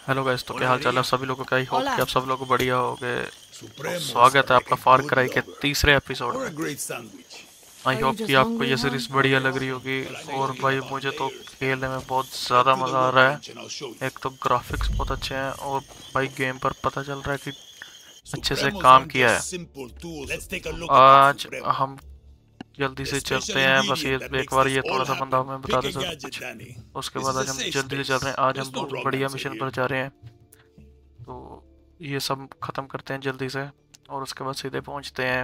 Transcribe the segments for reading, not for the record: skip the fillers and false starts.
Hello guys, तो क्या हाल चाल है सभी लोगों का। I hope Hola. कि आप सब लोग बढ़िया होगे। तो Supremo स्वागत है started आपका making फार good क्राई के love तीसरे एपिसोड or में। a great sandwich. I Are you hope कि just आपको hungry, ये huh? सीरीज बढ़िया लग रही होगी। और भाई मुझे तो खेलने में बहुत ज़्यादा Head to the मज़ा आ रहा है। workbench and I'll show you. एक तो ग्राफिक्स बहुत अच्छे हैं और भाई गेम पर पता चल रहा है कि अच्छे से Supremos काम aren't किया है। just simple tools. Let's take a look at that आज Supremo. हम जल्दी The से special चलते हैं। बस ये ingredient that एक makes बार this ये all थोड़ा सा बंदा happen. हमें बता Pick दे a सब gadget, कुछ। Danny. उसके This बाद is a आज हम safe जल्दी से चल space. रहे हैं। आज हम There's no बहुत wrong बढ़िया answer मिशन here. पर जा रहे हैं। तो ये सब ख़त्म करते हैं जल्दी से और उसके बाद सीधे पहुंचते हैं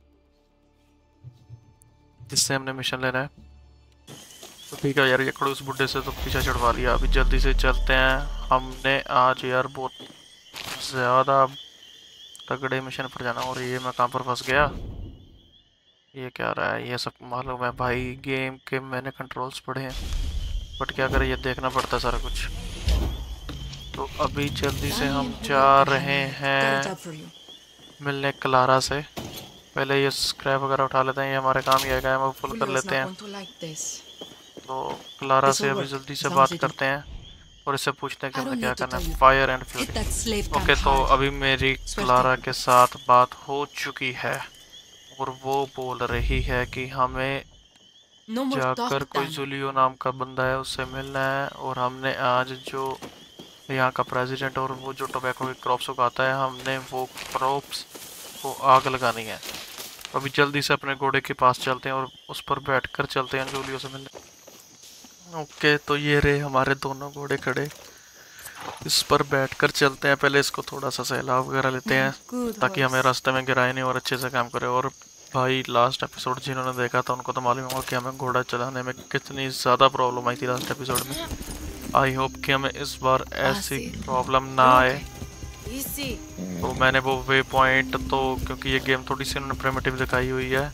जिससे हमने मिशन लेना है। तो ठीक है यार, ये खड़ूस बुड्ढे से तो पीछा छुड़वा लिया। अभी जल्दी से चलते हैं। हमने आज यार बहुत ज़्यादा तगड़े मिशन पर जाना। और ये मैं कहाँ पर फंस गया। ये क्या रहा है, ये सब मालूम है भाई। गेम के मैंने कंट्रोल्स पढ़े हैं बट क्या करें, ये देखना पड़ता है सारा कुछ। तो अभी जल्दी से हम जा रहे Got a हैं job for you. मिलने क्लारा से। पहले ये स्क्रैप वगैरह उठा लेते हैं, ये हमारे काम ही आएगा। हम फुल कर Julio's लेते not हैं। going to like this. तो क्लारा This से will अभी work, जल्दी as से long as बात you do. करते हैं और इससे पूछते हैं कि I हमें don't क्या need to करना tell है। you. फायर एंड Hit फ्यूरी। that slave ओके, camp तो hard. अभी मेरी Swear क्लारा to. के साथ बात हो चुकी है और वो बोल रही है कि हमें No more जाकर talk, कोई Dan. जूलियो नाम का बंदा है उससे मिलना है। और हमने आज जो यहाँ का प्रेसिडेंट और वो जो टोबैको की क्रॉप्स उगाता है, हमने वो क्रॉप्स को आग लगानी है। अभी जल्दी से अपने घोड़े के पास चलते हैं और उस पर बैठकर चलते हैं जूलियो से मिलने। ओके, तो ये रहे हमारे दोनों घोड़े खड़े। इस पर बैठकर चलते हैं। पहले इसको थोड़ा सा सहलाव वगैरह लेते हैं Good ताकि हमें horse. रास्ते में गिराए नहीं और अच्छे से काम करे। और भाई लास्ट एपिसोड जिन्होंने देखा था उनको तो मालूम होगा कि हमें घोड़ा चलाने में कितनी ज़्यादा प्रॉब्लम आई थी लास्ट एपिसोड में। आई होप कि हमें इस बार ऐसी प्रॉब्लम ना आए। Easy. तो मैंने वो वे पॉइंट, तो क्योंकि ये गेम थोड़ी सी उन्होंने प्रिमिटिव दिखाई हुई है।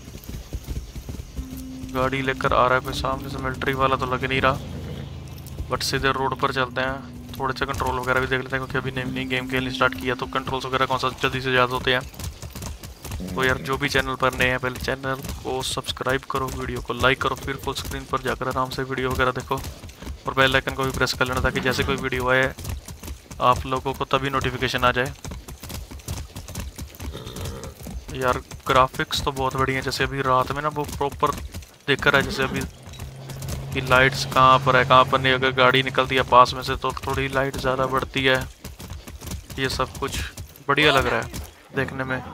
गाड़ी लेकर आ रहा है कोई सामने से, मिलिट्री वाला तो लग नहीं रहा। बट सीधे रोड पर चलते हैं। थोड़े से कंट्रोल वगैरह भी देख लेते हैं क्योंकि अभी नई गेम खेलनी स्टार्ट किया तो कंट्रोल्स वगैरह कौन सा जल्दी से याद होते हैं। तो यार जो भी चैनल पर नए हैं पहले चैनल को सब्सक्राइब करो, वीडियो को लाइक करो, फिर फुल स्क्रीन पर जाकर आराम से वीडियो वगैरह देखो और बेल आइकन को भी प्रेस कर लेना ताकि जैसे कोई वीडियो आए आप लोगों को तभी नोटिफिकेशन आ जाए। यार ग्राफिक्स तो बहुत बढ़िया है। जैसे अभी रात में ना वो प्रॉपर दिख रहा है, जैसे अभी कि लाइट्स कहाँ पर है कहाँ पर नहीं। अगर गाड़ी निकलती है पास में से तो थोड़ी लाइट ज़्यादा बढ़ती है। ये सब कुछ बढ़िया लग रहा है देखने में।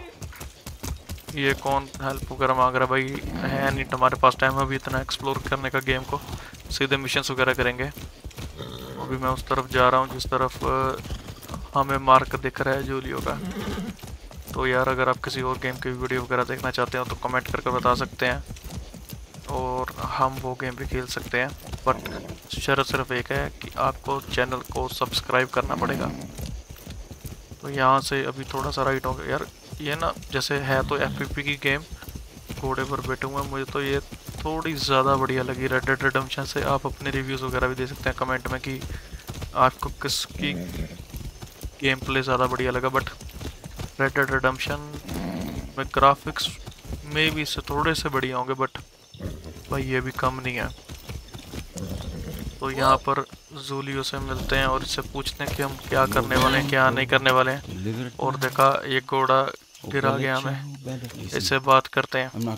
ये कौन हेल्प वगैरह मांग रहा है भाई, है नहीं हमारे पास टाइम अभी इतना एक्सप्लोर करने का गेम को। सीधे मिशंस वगैरह करेंगे। अभी मैं उस तरफ जा रहा हूँ जिस तरफ हमें मार्क दिख रहा है जूलियो का। तो यार अगर आप किसी और गेम की वीडियो वगैरह देखना चाहते हो तो कमेंट करके बता सकते हैं और हम वो गेम भी खेल सकते हैं। बट शर्त सिर्फ एक है कि आपको चैनल को सब्सक्राइब करना पड़ेगा। तो यहाँ से अभी थोड़ा सा राइट हो गया यार। ये ना जैसे है तो एफपीपी की गेम, घोड़े पर बैठे हुए हैं, मुझे तो ये थोड़ी ज़्यादा बढ़िया लगी। रेड डेड रिडेम्पशन से आप अपने रिव्यूज़ वगैरह भी दे सकते हैं कमेंट में कि आपको किसकी गेम प्ले ज़्यादा बढ़िया लगा। बट रेड डेड रिडेम्पशन में ग्राफिक्स में भी इससे थोड़े से बढ़िया होंगे बट भाई ये भी कम नहीं है। तो यहाँ पर जूलियो से मिलते हैं और इससे पूछते हैं कि हम क्या करने वाले हैं क्या नहीं करने वाले हैं। और देखा ये घोड़ा गिरा गया हमें, इससे बात करते हैं।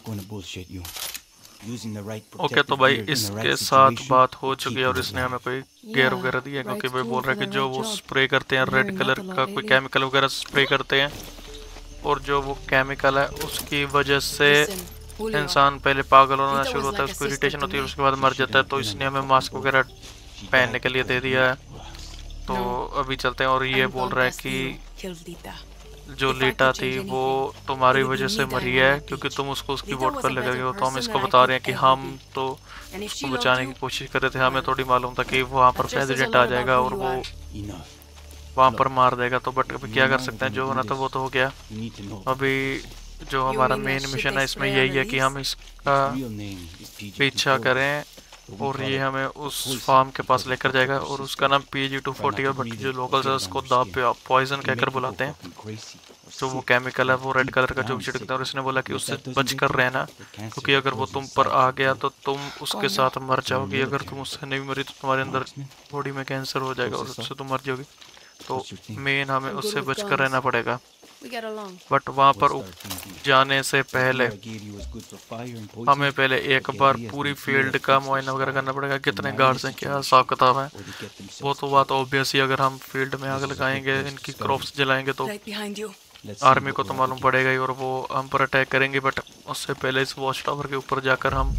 ओके, तो भाई इसके साथ बात हो चुकी है और इसने हमें कोई गेयर वगैरह दिया क्योंकि भाई बोल रहा है कि जो वो स्प्रे करते हैं रेड कलर का कोई केमिकल वगैरह स्प्रे करते हैं और जो वो केमिकल है उसकी वजह से इंसान पहले पागल होना शुरू होता है, उसको इरिटेशन होती है, उसके बाद मर जाता है। तो इसने हमें मास्क वगैरह पहनने के लिए दे दिया है। तो अभी चलते हैं। और ये बोल रहा है कि जो लीटा थी वो तुम्हारी वजह से मरी है क्योंकि तुम उसको उसकी वोट पर लगे हो। तो हम इसको बता रहे हैं कि हम तो उसको बचाने की कोशिश कर रहे थे, हमें थोड़ी मालूम था कि वहाँ पर प्रेसिडेंट आ जाएगा और वो वहाँ पर मार देगा। तो बट अभी क्या कर सकते हैं, जो होना था वो तो हो गया। अभी जो हमारा मेन मिशन है इसमें यही है कि हम इसका पीछा करें और ये हमें उस फार्म के पास लेकर जाएगा और उसका नाम PG-240 है। बट जो लोकल्स है उसको द पॉइजन कहकर बुलाते हैं। जो वो केमिकल है वो रेड कलर का जो भी छिड़कता है, और इसने बोला कि उससे बच कर रहना, क्योंकि अगर वो तुम पर आ गया तो तुम उसके साथ मर जाओगी। अगर तुम उससे नहीं मरी तो तुम्हारे अंदर बॉडी में कैंसर हो जाएगा और उससे तुम मर जाओगी। तो मेन हमें उससे बच कर रहना पड़ेगा। We get along. बट वहाँ पर जाने से पहले हमें पहले एक बार पूरी फील्ड का मुआयना वगैरह करना पड़ेगा, कितने गार्ड्स हैं, क्या हिसाब किताब है। वो तो बात ऑब्वियस ही, अगर हम फील्ड में आग लगाएंगे, इनकी क्रॉप्स जलाएंगे तो Right behind you. आर्मी को तो मालूम पड़ेगा ही और वो हम पर अटैक करेंगे। बट उससे पहले इस वॉच टावर के ऊपर जाकर हम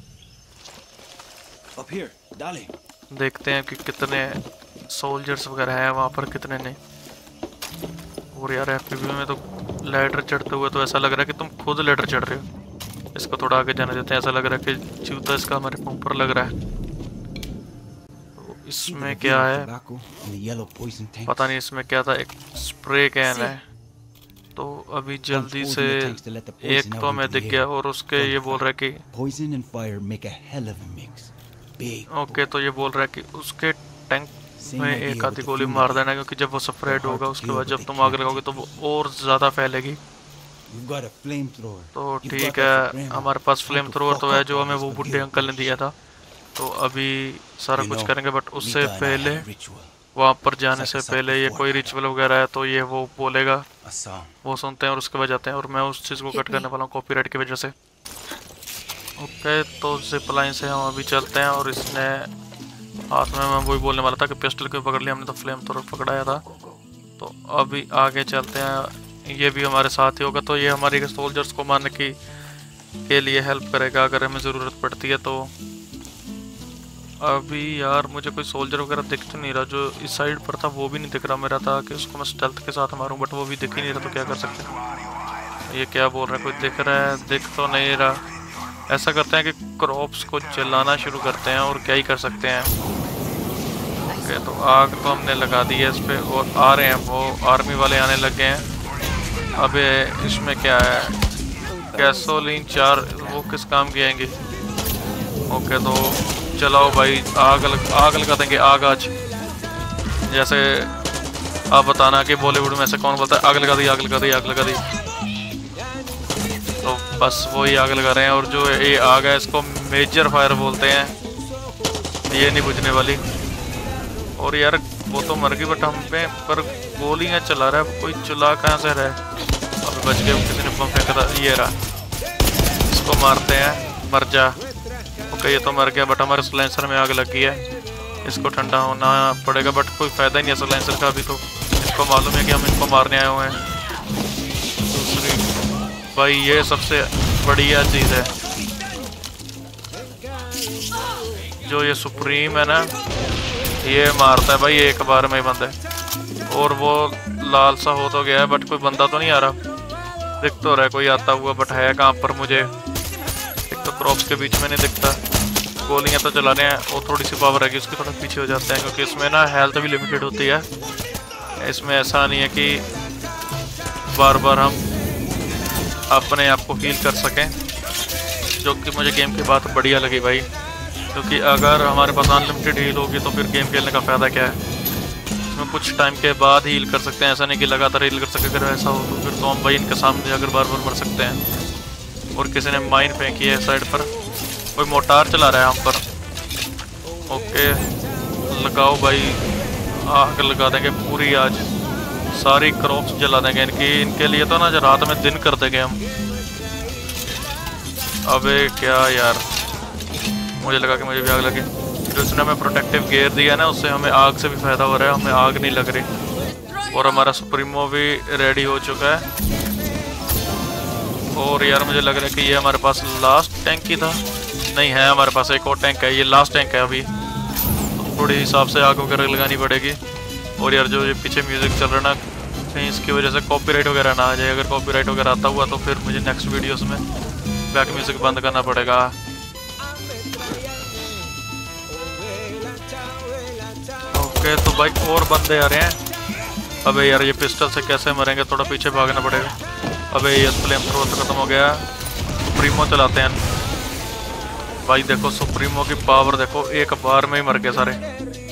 Up here, dale. देखते हैं कि कितने सोल्जर्स वगैरह हैं वहाँ पर, कितने नहीं। और यार एफपीवी में तो लैडर चढ़ते हुए तो ऐसा लग रहा है कि तुम खुद लैडर चढ़ रहे हो। इसको थोड़ा आगे जाने देते हैं, ऐसा लग रहा है कि जूता इसका हमारे पंप पर लग रहा है। तो इसमें क्या है पता नहीं, इसमें क्या था, एक स्प्रे कैन है। तो अभी जल्दी से एक तो हमें दिख गया और उसके ये बोल रहा है कि poison and fire make a hell of a mix. Big. Okay, तो ये बोल रहा है कि उसके टैंक में एक आधी गोली मार देना, क्योंकि जब वो स्प्रेड होगा उसके बाद जब तुम आग लगाओगे तो वो और ज़्यादा फैलेगी। You've got a flamethrower. तो ठीक है, हमारे पास फ्लेम थ्रोअर तो है जो हमें वो बुढ़े अंकल ने दिया था। तो अभी सारा कुछ करेंगे, बट उससे पहले वहाँ पर जाने से पहले ये कोई रिचुअल वगैरह है तो ये वो बोलेगा, A song. वो सुनते हैं और उसके बाद जाते हैं। और मैं उस चीज़ को कट करने वाला हूँ कॉपीराइट की वजह से। ओके, तो जिप लाइन से हम अभी चलते हैं और इसने हाथ में, मैं वही बोलने वाला था कि पिस्टल क्यों पकड़ लिया, हमने तो फ्लेम थ्रोअर पकड़ाया था। तो अभी आगे चलते हैं, ये भी हमारे साथ ही होगा। तो ये हमारी सोल्जर्स को मारने की के लिए हेल्प करेगा अगर हमें ज़रूरत पड़ती है। तो अभी यार मुझे कोई सोल्जर वगैरह दिख तो नहीं रहा, जो इस साइड पर था वो भी नहीं दिख रहा। मेरा था कि उसको मैं स्टेल्थ के साथ मारूं, बट वो भी दिख ही नहीं रहा, तो क्या कर सकते हैं। ये क्या बोल रहा है, कोई दिख रहा है? दिख तो नहीं रहा। ऐसा करते हैं कि क्रॉप्स को जलाना शुरू करते हैं, और क्या ही कर सकते हैं। ओके, तो आग तो हमने लगा दी है इस पर, और आ रहे हैं वो आर्मी वाले आने लग गए हैं। अबे इसमें क्या है, गैसोलीन 4, वो किस काम की आएंगी। ओके, तो चलाओ भाई, आग लगा देंगे। आग आज जैसे आप बताना कि बॉलीवुड में ऐसे कौन बोलता है, आग लगा दी, आग लगा दी, आग लगा दी। तो बस वही आग लगा रहे हैं। और जो ये आग है इसको मेजर फायर बोलते हैं, ये नहीं बुझने वाली। और यार वो तो मर गई, बट हम पे पर गोलियां चला रहा है, कोई चला कहाँ से रहा है। अब बच गए, किसी ने बम फेंका था, ये रहा। इसको मारते हैं, मर जा। ओके, ये तो मर गया, बट हमारे सिलेंसर में आग लग गई है। इसको ठंडा होना पड़ेगा, बट कोई फ़ायदा ही नहीं है सिलेंसर का। अभी तो इसको मालूम है कि हम इनको मारने आए हुए हैं। दूसरी भाई, ये सबसे बढ़िया चीज़ है, जो ये सुप्रीम है ना, ये मारता है भाई एक बार में ही बंदे। और वो लाल सा हो तो गया है, बट कोई बंदा तो नहीं आ रहा। दिख तो रहा है कोई आता हुआ, बट है कहाँ पर मुझे। एक तो क्रॉप्स के बीच में नहीं दिखता। गोलियां तो चला रहे हैं, और थोड़ी सी पावर है कि उसके थोड़ा पीछे हो जाते हैं, क्योंकि इसमें ना हेल्थ भी लिमिटेड होती है। इसमें ऐसा नहीं है कि बार बार हम अपने आप को हील कर सकें, जो कि मुझे गेम की बात बढ़िया लगी भाई। क्योंकि अगर हमारे पास अनलिमिटेड हील होगी तो फिर गेम खेलने का फ़ायदा क्या है। इसमें कुछ टाइम के बाद हील कर सकते हैं, ऐसा नहीं कि लगातार हील कर सके। अगर ऐसा हो तो फिर तो हम भाई इनके सामने अगर बार बार मर सकते हैं। और किसी ने माइन फेंकी है साइड पर, कोई मोटार चला रहा है हम पर। ओके, लगाओ भाई, आग लगा देंगे पूरी आज, सारी क्रॉप्स जला देंगे इनके लिए तो ना रात में दिन कर देंगे हम। अबे क्या यार, मुझे लगा कि मुझे भी आग लगी। जो उसने हमें प्रोटेक्टिव गेयर दिया ना, उससे हमें आग से भी फ़ायदा हो रहा है, हमें आग नहीं लग रही। और हमारा सुप्रीमो भी रेडी हो चुका है। और यार मुझे लग रहा है कि ये हमारे पास लास्ट टैंक ही था। नहीं है, हमारे पास एक और टैंक है, ये लास्ट टैंक है अभी। तो थोड़ी हिसाब से आग वगैरह लगानी पड़ेगी। और यार जो ये पीछे म्यूज़िक चल रहा है ना, कहीं इसकी वजह से कॉपीराइट वगैरह ना आ जाए। अगर कॉपीराइट वगैरह आता हुआ तो फिर मुझे नेक्स्ट वीडियोस में बैक म्यूज़िक बंद करना पड़ेगा। ओके, तो भाई और बंदे आ रहे हैं। अबे यार ये पिस्टल से कैसे मरेंगे, थोड़ा पीछे भागना पड़ेगा। अबे ये फ्लेम थ्रोअर तो खत्म हो गया। सुप्रीमो चलाते हैं भाई। देखो सुप्रीमो की पावर देखो, एक बार में ही मर गए सारे।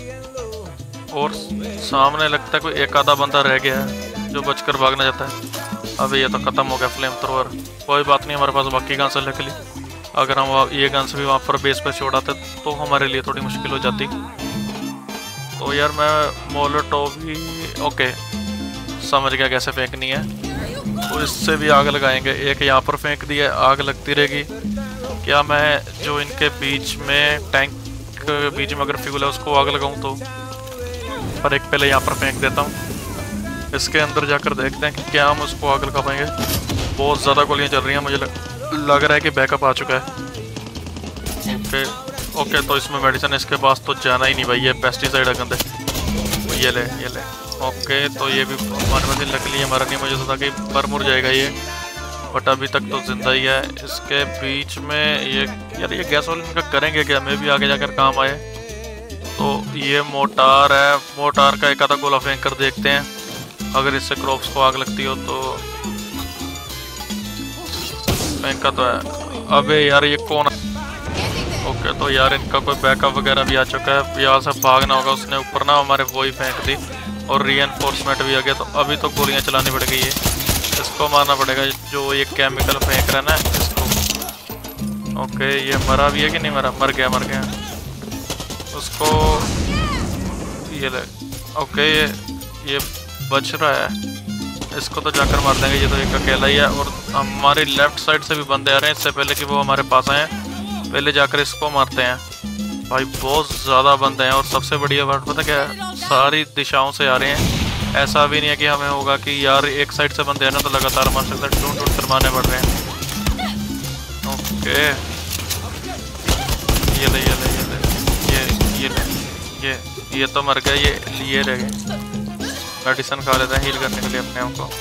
और सामने लगता है कोई एक आधा बंदा रह गया है जो बचकर भागना चाहता है। अबे ये तो ख़त्म हो गया फ्लेम थ्रोअर। कोई बात नहीं, हमारे पास बाकी गन से निकली। अगर हम ये गन से भी वहाँ पर बेस पे छोड़ाते तो हमारे लिए थोड़ी मुश्किल हो जाती। तो यार मैं मोलोटोव भी ओके समझ गया कैसे फेंकनी है। तो इससे भी आग लगाएंगे। एक यहाँ पर फेंक दिया, आग लगती रहेगी। क्या मैं जो इनके बीच में टैंक के बीच में अगर फ्यूल है उसको आग लगाऊं तो? पर एक पहले यहाँ पर फेंक देता हूँ। इसके अंदर जाकर देखते हैं कि क्या हम उसको आग लगा पाएंगे। बहुत ज़्यादा गोलियाँ चल रही हैं, मुझे लग रहा है कि बैकअप आ चुका है। ओके तो इसमें मेडिसिन, इसके पास तो जाना ही नहीं भाई, ये पेस्टिसाइड है गंदे। ये ले ओके तो ये भी हमारे पास लकली हमारा नहीं, मुझे तो था कि मर जाएगा ये, बट अभी तक तो जिंदा ही है। इसके बीच में ये यार ये गैस वाले इनका करेंगे क्या, मैं भी आगे जाकर काम आए। तो ये मोटार है, मोटार का एक आधा गोला फेंक कर देखते हैं अगर इससे क्रॉप्स को आग लगती हो तो। फेंका तो है। अबे यार ये कौन? ओके तो यार इनका कोई बैकअप वगैरह भी आ चुका है, यहाँ से भागना होगा। उसने ऊपर ना हमारे वही फेंक दी और रीएनफोर्समेंट भी आ गया। तो अभी तो गोलियाँ चलानी पड़ेगी, ये इसको मारना पड़ेगा जो ये केमिकल फेंक रहा है ना इसको। ओके ये मरा भी है कि नहीं मरा? मर गया उसको ये ले। ओके ये बच रहा है, इसको तो जाकर मार देंगे। ये तो एक अकेला ही है और हमारे लेफ्ट साइड से भी बंदे आ रहे हैं। इससे पहले कि वो हमारे पास आए पहले जाकर इसको मारते हैं। भाई बहुत ज़्यादा बंदे हैं और सबसे बढ़िया बात पता क्या है, सारी दिशाओं से आ रहे हैं। ऐसा भी नहीं है कि हमें होगा कि यार एक साइड से बंदे हैं ना तो लगातार मार सकते हैं, ढूंढ कर मारने पड़ रहे हैं। ओके ये ले ये तो मर गया, ये रह गए। मेडिसिन खा लेते हैं हील करने के लिए अपने आप को।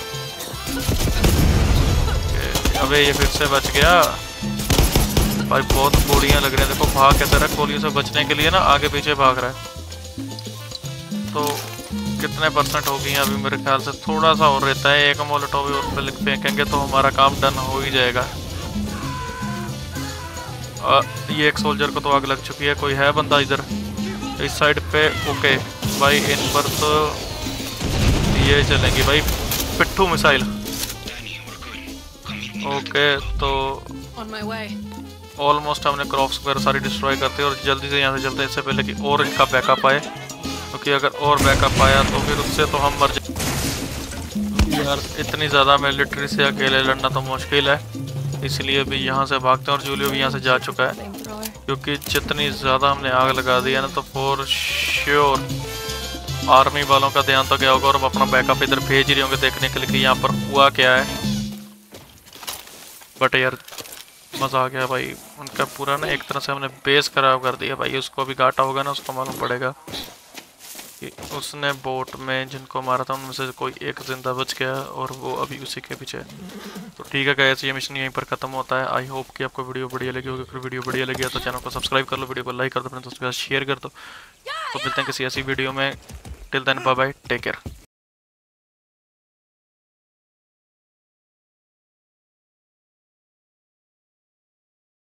अबे ये फिर से बच गया भाई, बहुत गोलियां लग रही हैं। देखो भाग कैसे रहा, गोलियों से बचने के लिए ना आगे पीछे भाग रहा है। तो कितने % हो गई हैं अभी? मेरे ख्याल से थोड़ा सा और रहता है, एक मोलोटोव और पे फेंकेंगे तो हमारा काम डन हो ही जाएगा। ये एक सोल्जर को तो आग लग चुकी है। कोई है बंदा इधर इस साइड पे? ओके भाई इन पर तो ये चलेंगी भाई पिट्ठू मिसाइल। ओके तो ऑलमोस्ट हमने क्रॉप्स वगैरह सारी डिस्ट्रॉय करते हैं और जल्दी से यहाँ से चलते हैं इससे पहले कि और इनका बैकअप आए, क्योंकि अगर और बैकअप आया तो फिर उससे तो हम मर जाए। यार इतनी ज़्यादा मिलिट्री से अकेले लड़ना तो मुश्किल है, इसलिए भी यहाँ से भागते हैं। और जूलियो भी यहाँ से जा चुका है, क्योंकि जितनी ज़्यादा हमने आग लगा दी है ना तो फॉर श्योर आर्मी वालों का ध्यान तो गया होगा और हम अपना बैकअप इधर भेज ही रहे होंगे देखने के लिए कि यहाँ पर हुआ क्या है। बट यार मज़ा आ गया भाई, उनका पूरा ना एक तरह से हमने बेस खराब कर दिया भाई। उसको अभी घाटा होगा ना, उसको मालूम पड़ेगा कि उसने बोट में जिनको मारा था उनमें से कोई एक जिंदा बच गया और वो अभी उसी के पीछे। तो ठीक है गाइस, ये मिशन यहीं पर खत्म होता है। आई होप कि आपको वीडियो बढ़िया लगी होगी। अगर वीडियो बढ़िया लगी तो चैनल को सब्सक्राइब कर लो, वीडियो को लाइक कर दो, अपने दोस्तों के साथ शेयर कर दो। तो मिलते हैं किसी ऐसी वीडियो में। Till then bye bye, take care.